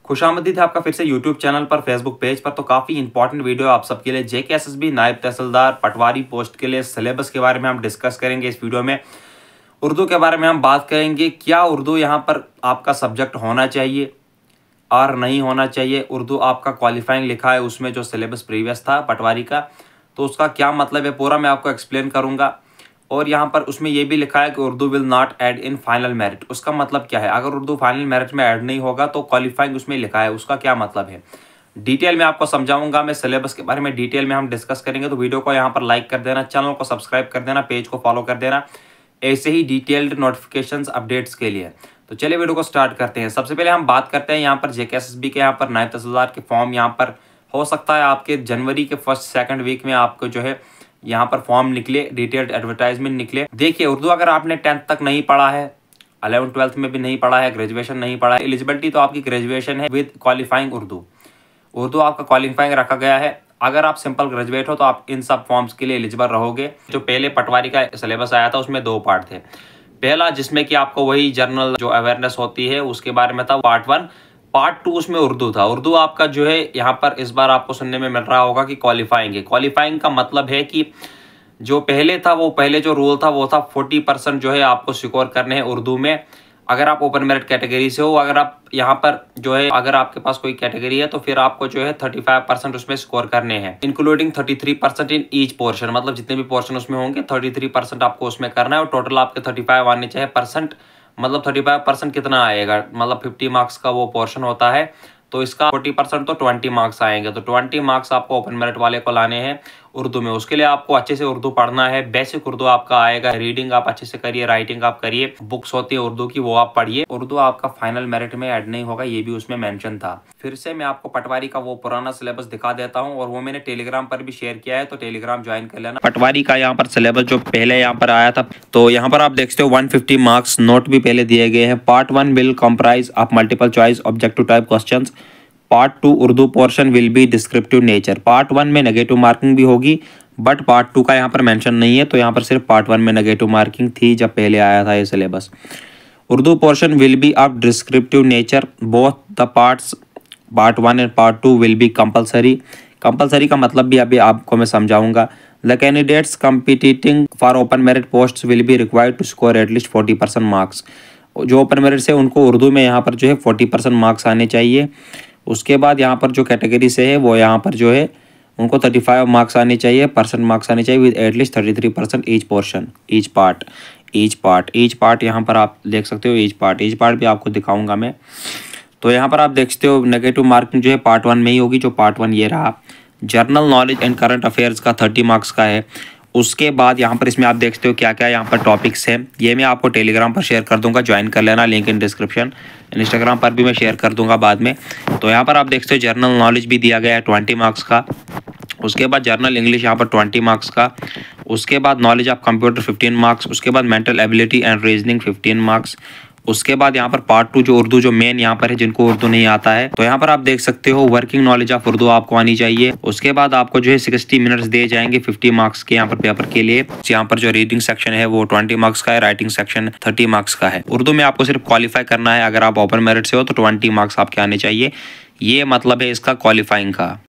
खुशामदीद है आपका फिर से यूट्यूब चैनल पर, फेसबुक पेज पर। तो काफ़ी इंपॉर्टेंट वीडियो आप सबके लिए JKSSB नायब तहसीलदार पटवारी पोस्ट के लिए सिलेबस के बारे में हम डिस्कस करेंगे इस वीडियो में। उर्दू के बारे में हम बात करेंगे, क्या उर्दू यहाँ पर आपका सब्जेक्ट होना चाहिए और नहीं होना चाहिए। उर्दू आपका क्वालिफाइंग लिखा है उसमें, जो सिलेबस प्रीवियस था पटवारी का, तो उसका क्या मतलब है पूरा मैं आपको एक्सप्लेन करूँगा। और यहाँ पर उसमें ये भी लिखा है कि Urdu will not add in final merit. उसका मतलब क्या है, अगर उर्दू फाइनल मेरिट में ऐड नहीं होगा तो क्वालिफाइंग उसमें लिखा है, उसका क्या मतलब है डिटेल में आपको समझाऊंगा। मैं सिलेबस के बारे में डिटेल में हम डिस्कस करेंगे। तो वीडियो को यहाँ पर लाइक कर देना, चैनल को सब्सक्राइब कर देना, पेज को फॉलो कर देना ऐसे ही डिटेल्ड नोटिफिकेशंस अपडेट्स के लिए। तो चलिए वीडियो को स्टार्ट करते हैं। सबसे पहले हम बात करते हैं यहाँ पर JKSSB के यहाँ पर नायब तहसीलदार के फॉर्म यहाँ पर हो सकता है आपके जनवरी के फर्स्ट सेकंड वीक में आपको जो है यहाँ पर फॉर्म निकले, डिटेल्ड एडवर्टाइजमेंट निकले। देखिए उर्दू अगर आपने 10th तक नहीं पढ़ा है, 11th 12th में भी नहीं पढ़ा है, ग्रेजुएशन नहीं पढ़ा है, एलिजिबिलिटी तो आपकी ग्रेजुएशन है विद क्वालिफाइंग उर्दू आपका क्वालिफाइंग रखा गया है। अगर आप सिंपल ग्रेजुएट हो तो आप इन सब फॉर्म्स के लिए एलिजिबल रहोगे। जो पहले पटवारी का सिलेबस आया था उसमें 2 पार्ट थे। पहला जिसमें कि आपको वही जनरल जो अवेयरनेस होती है उसके बारे में था, पार्ट 1। पार्ट 2 उसमें उर्दू था। उर्दू आपका जो है यहाँ पर इस बार आपको सुनने में मिल रहा होगा कि क्वालिफाइंग है। क्वालिफाइंग का मतलब है कि जो पहले था, वो पहले जो रूल था वो था 40% जो है आपको स्कोर करने हैं उर्दू में, अगर आप ओपन मेरिट कैटेगरी से हो। अगर आप यहाँ पर जो है अगर आपके पास कोई कैटेगरी है तो फिर आपको जो है 35% उसमें स्कोर करने हैं, इंक्लूडिंग 33% इन ईच पोर्शन। मतलब जितने भी पोर्शन उसमें होंगे 33% आपको उसमें करना है और टोटल आपके 35 आने चाहिए परसेंट। मतलब 35% कितना आएगा, मतलब 50 मार्क्स का वो पोर्शन होता है, तो इसका 40% तो 20 मार्क्स आएंगे। तो 20 मार्क्स आपको ओपन मेरिट वाले को लाने हैं उर्दू में। उसके लिए आपको अच्छे से उर्दू पढ़ना है। बेसिक उर्दू आपका आएगा, रीडिंग आप अच्छे से करिए, राइटिंग आप करिए, बुक्स होती है उर्दू की वो आप पढ़िए। उर्दू आपका फाइनल मेरिट में ऐड नहीं होगा, ये भी उसमें मेंशन था। फिर से मैं आपको पटवारी का वो पुराना सिलेबस दिखा देता हूँ और वो मैंने टेलीग्राम पर भी शेयर किया है, तो टेलीग्राम ज्वाइन कर लेना। पटवारी का यहाँ पर सिलेबस जो पहले यहाँ पर आया था, तो यहाँ पर आप देखते हो 150 मार्क्स नोट भी पहले दिए गए हैं। Part 1 will comprise of multiple choice objective type questions. Part 2 Urdu portion will be descriptive nature. Part 1 में नेगेटिव मार्किंग भी होगी, बट पार्ट 2 का यहाँ पर मेंशन नहीं है, तो यहाँ पर सिर्फ पार्ट 1 में नेगेटिव मार्किंग थी जब पहले आया था ये syllabus. Urdu portion will be of descriptive nature. Both the parts, part 1 and part 2 will be compulsory. Compulsory का मतलब भी अभी आपको मैं समझाऊंगा। The candidates competing for open merit posts will be required to score at least 40% marks. जो open merit से उनको उर्दू में यहाँ पर जो है 40% मार्क्स आने चाहिए। उसके बाद यहाँ पर जो कैटेगरी से है वो यहाँ पर जो है उनको 35 मार्क्स आने चाहिए, परसेंट मार्क्स आने चाहिए with at least 33% each portion, each part यहाँ पर आप देख सकते हो। ईच पार्ट भी आपको दिखाऊंगा मैं। तो यहाँ पर आप देखते हो नेगेटिव मार्किंग जो है पार्ट 1 में ही होगी, जो पार्ट 1 ये रहा। General knowledge and current affairs का 30 मार्क्स का है। उसके बाद यहाँ पर इसमें आप देखते हो क्या क्या यहाँ पर टॉपिक्स हैं, ये मैं आपको टेलीग्राम पर शेयर कर दूंगा, ज्वाइन कर लेना, लिंक इन डिस्क्रिप्शन। इंस्टाग्राम पर भी मैं शेयर कर दूंगा बाद में। तो यहाँ पर आप देखते हो जर्नल नॉलेज भी दिया गया है 20 मार्क्स का। उसके बाद जर्नल इंग्लिश यहाँ पर 20 मार्क्स का। उसके बाद नॉलेज ऑफ कंप्यूटर 15 मार्क्स। उसके बाद mental ability and reasoning 15 marks. उसके बाद यहाँ पर पार्ट 2 जो उर्दू जो मेन यहाँ पर है, जिनको उर्दू नहीं आता है, तो यहाँ पर आप देख सकते हो वर्किंग नॉलेज ऑफ उर्दू आपको आनी चाहिए। उसके बाद आपको जो है 60 मिनट्स दिए जाएंगे 50 मार्क्स के यहाँ पर पेपर के लिए। यहाँ पर जो रीडिंग सेक्शन है वो 20 मार्क्स का है, राइटिंग सेक्शन 30 मार्क्स का है। उर्दू में आपको सिर्फ क्वालिफाई करना है, अगर आप ओपन मेरिट से हो तो 20 मार्क्स आपके आने चाहिए। ये मतलब है इसका क्वालिफाइंग का।